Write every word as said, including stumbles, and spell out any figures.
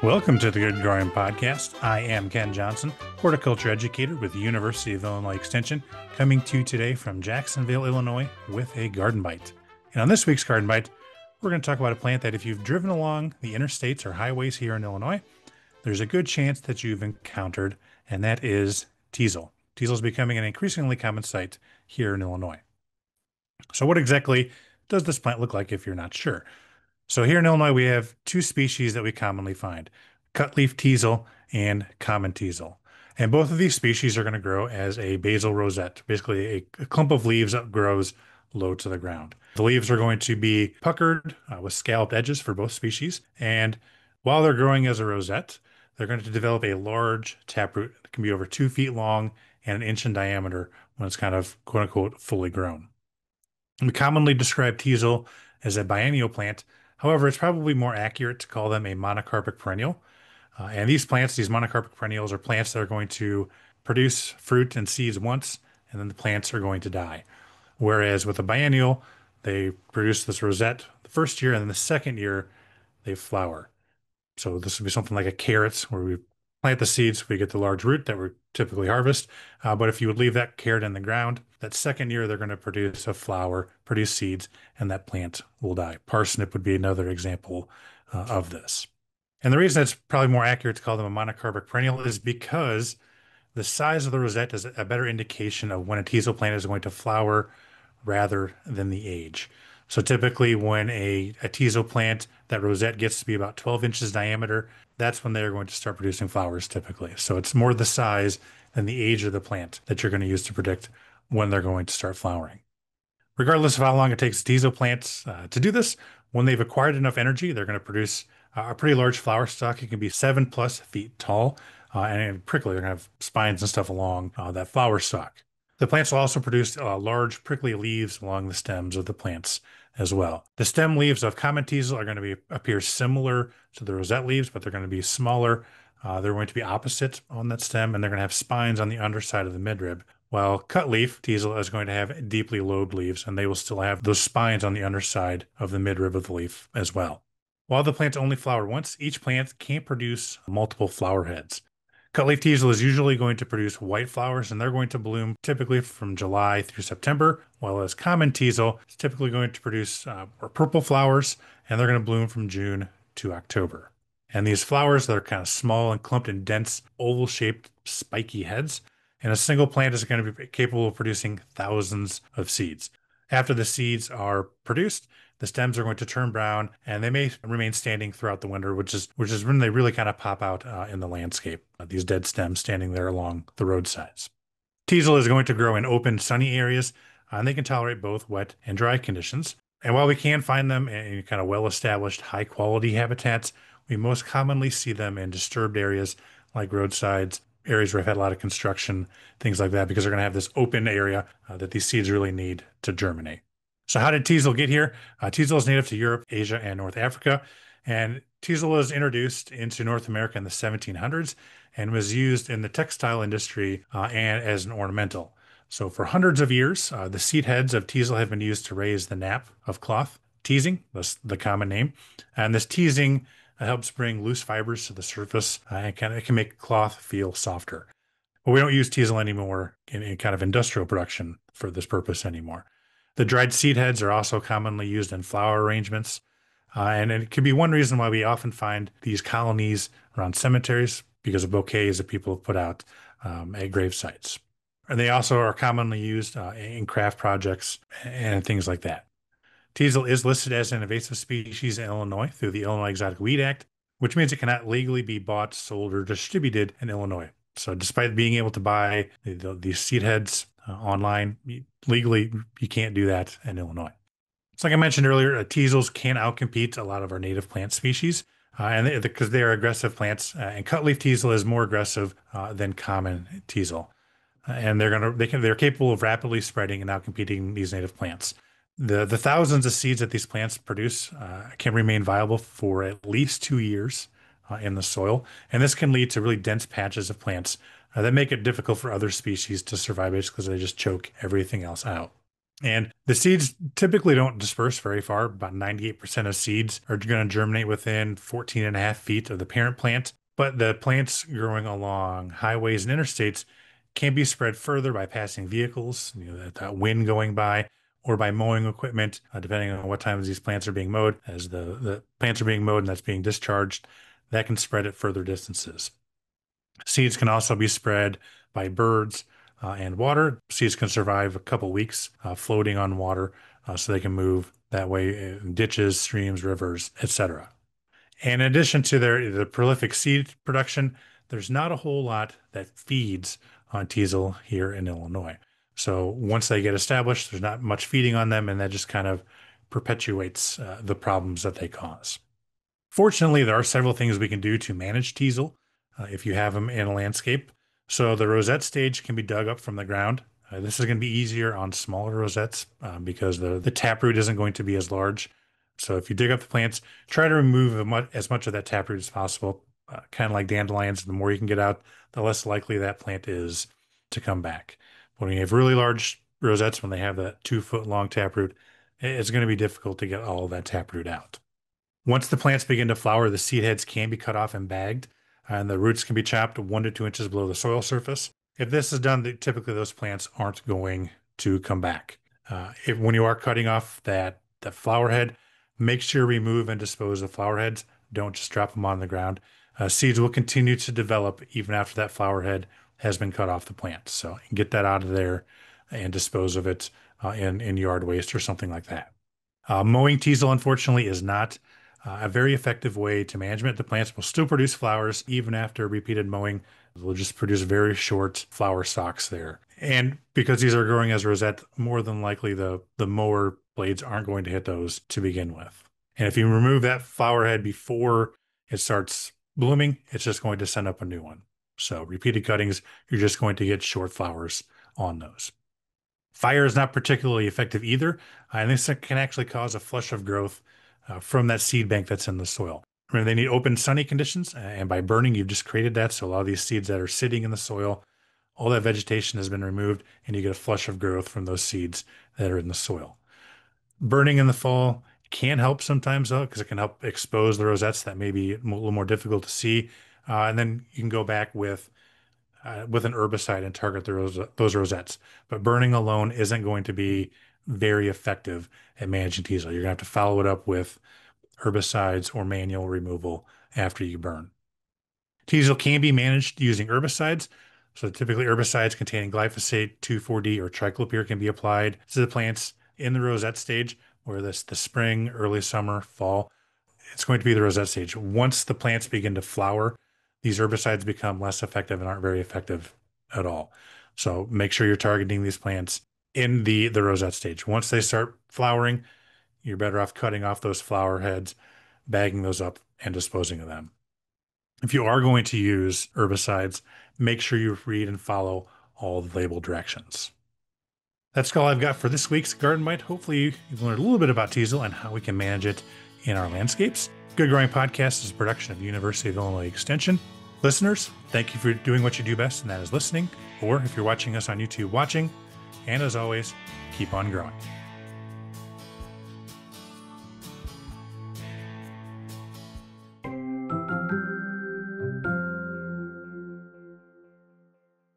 Welcome to the Good Growing Podcast. I am Ken Johnson, horticulture educator with the University of Illinois Extension, coming to you today from Jacksonville, Illinois with a Gardenbite. And on this week's Gardenbite, we're going to talk about a plant that if you've driven along the interstates or highways here in Illinois, there's a good chance that you've encountered, and that is Teasel. Teasel is becoming an increasingly common sight here in Illinois. So what exactly does this plant look like if you're not sure? So here in Illinois, we have two species that we commonly find, cutleaf teasel and common teasel. And both of these species are going to grow as a basal rosette, basically a, a clump of leaves that grows low to the ground. The leaves are going to be puckered uh, with scalloped edges for both species. And while they're growing as a rosette, they're going to develop a large taproot that can be over two feet long and an inch in diameter when it's kind of quote unquote fully grown. We commonly describe teasel as a biennial plant. However, it's probably more accurate to call them a monocarpic perennial. Uh, and these plants, these monocarpic perennials, are plants that are going to produce fruit and seeds once, and then the plants are going to die. Whereas with a biennial, they produce this rosette the first year, and then the second year, they flower. So this would be something like a carrot, where we plant the seeds, we get the large root that we typically harvest. Uh, but if you would leave that carrot in the ground, that second year they're going to produce a flower, produce seeds, and that plant will die. Parsnip would be another example uh, of this. And the reason it's probably more accurate to call them a monocarpic perennial is because the size of the rosette is a better indication of when a teasel plant is going to flower rather than the age. So typically when a, a teasel plant, that rosette gets to be about twelve inches diameter, that's when they're going to start producing flowers typically. So it's more the size than the age of the plant that you're going to use to predict when they're going to start flowering. Regardless of how long it takes teasel plants uh, to do this, when they've acquired enough energy, they're going to produce uh, a pretty large flower stalk. It can be seven plus feet tall uh, and prickly. They're going to have spines and stuff along uh, that flower stalk. The plants will also produce uh, large prickly leaves along the stems of the plants as well. The stem leaves of common teasel are going to be appear similar to the rosette leaves, but they're going to be smaller. Uh, they're going to be opposite on that stem, and they're going to have spines on the underside of the midrib. While cutleaf teasel is going to have deeply lobed leaves, and they will still have those spines on the underside of the midrib of the leaf as well. While the plants only flower once, each plant can produce multiple flower heads. Cutleaf teasel is usually going to produce white flowers, and they're going to bloom typically from July through September, while as common teasel is typically going to produce uh, purple flowers, and they're going to bloom from June to October. And these flowers that are kind of small and clumped in dense, oval-shaped, spiky heads, and a single plant is going to be capable of producing thousands of seeds. After the seeds are produced, the stems are going to turn brown, and they may remain standing throughout the winter, which is which is when they really kind of pop out uh, in the landscape, uh, these dead stems standing there along the roadsides. Teasel is going to grow in open, sunny areas, uh, and they can tolerate both wet and dry conditions. And while we can find them in kind of well-established, high-quality habitats, we most commonly see them in disturbed areas like roadsides, areas where I've had a lot of construction, things like that, because they're going to have this open area uh, that these seeds really need to germinate. So how did teasel get here? Uh, teasel is native to Europe, Asia, and North Africa. And teasel was introduced into North America in the seventeen hundreds and was used in the textile industry uh, and as an ornamental. So for hundreds of years, uh, the seed heads of teasel have been used to raise the nap of cloth, teasing, that's the common name. And this teasing uh, helps bring loose fibers to the surface uh, and can, it can make cloth feel softer. But we don't use teasel anymore in, in kind of industrial production for this purpose anymore. The dried seed heads are also commonly used in flower arrangements. Uh, and it can be one reason why we often find these colonies around cemeteries because of bouquets that people have put out um, at grave sites. And they also are commonly used uh, in craft projects and things like that. Teasel is listed as an invasive species in Illinois through the Illinois Exotic Weed Act, which means it cannot legally be bought, sold, or distributed in Illinois. So despite being able to buy the, these seed heads uh, online, legally, you can't do that in Illinois. So like I mentioned earlier, uh, teasels can outcompete a lot of our native plant species, uh, and because they, they are aggressive plants, uh, and cutleaf teasel is more aggressive uh, than common teasel. Uh, and they're gonna they can they're capable of rapidly spreading and outcompeting these native plants. The the thousands of seeds that these plants produce uh, can remain viable for at least two years uh, in the soil, and this can lead to really dense patches of plants uh, that make it difficult for other species to survive, basically because they just choke everything else out. And the seeds typically don't disperse very far. About ninety-eight percent of seeds are going to germinate within fourteen and a half feet of the parent plant. But the plants growing along highways and interstates can be spread further by passing vehicles, you know, that, that wind going by, or by mowing equipment, uh, depending on what times these plants are being mowed. As the, the plants are being mowed and that's being discharged, that can spread at further distances. Seeds can also be spread by birds uh, and water. Seeds can survive a couple weeks uh, floating on water, uh, so they can move that way in ditches, streams, rivers, et cetera. And in addition to their the prolific seed production, there's not a whole lot that feeds on teasel here in Illinois. So once they get established, there's not much feeding on them, and that just kind of perpetuates uh, the problems that they cause. Fortunately, there are several things we can do to manage teasel uh, if you have them in a landscape. So the rosette stage can be dug up from the ground. Uh, this is going to be easier on smaller rosettes uh, because the, the taproot isn't going to be as large. So if you dig up the plants, try to remove as much of that taproot as possible. Uh, kind of like dandelions, the more you can get out, the less likely that plant is to come back. When you have really large rosettes, when they have that two foot long taproot, it's going to be difficult to get all of that taproot out. Once the plants begin to flower, the seed heads can be cut off and bagged, and the roots can be chopped one to two inches below the soil surface. If this is done, typically those plants aren't going to come back. Uh, if, when you are cutting off that, that flower head, make sure you remove and dispose of flower heads. Don't just drop them on the ground. Uh, seeds will continue to develop even after that flower head has been cut off the plant. So get that out of there and dispose of it uh, in, in yard waste or something like that. Uh, mowing teasel, unfortunately, is not uh, a very effective way to management. The plants will still produce flowers even after repeated mowing. They'll just produce very short flower stalks there. And because these are growing as rosette, more than likely the, the mower blades aren't going to hit those to begin with. And if you remove that flower head before it starts blooming, it's just going to send up a new one. So repeated cuttings, you're just going to get short flowers on those. Fire is not particularly effective either, uh, and this can actually cause a flush of growth uh, from that seed bank that's in the soil. Remember, they need open, sunny conditions, and by burning, you've just created that. So a lot of these seeds that are sitting in the soil, all that vegetation has been removed, and you get a flush of growth from those seeds that are in the soil. Burning in the fall can help sometimes, though, because it can help expose the rosettes that may be a little more difficult to see. Uh, and then you can go back with Uh, with an herbicide and target those, those rosettes. But burning alone isn't going to be very effective at managing teasel. You're going to have to follow it up with herbicides or manual removal after you burn. Teasel can be managed using herbicides. So typically herbicides containing glyphosate, two four D, or triclopyr can be applied to the plants in the rosette stage, where this the spring, early summer, fall. It's going to be the rosette stage. Once the plants begin to flower, these herbicides become less effective and aren't very effective at all. So make sure you're targeting these plants in the, the rosette stage. Once they start flowering, you're better off cutting off those flower heads, bagging those up, and disposing of them. If you are going to use herbicides, make sure you read and follow all the label directions. That's all I've got for this week's Gardenbite. Hopefully you've learned a little bit about teasel and how we can manage it in our landscapes. Good Growing Podcast is a production of University of Illinois Extension. Listeners, thank you for doing what you do best, and that is listening, or if you're watching us on YouTube, watching. And as always, keep on growing.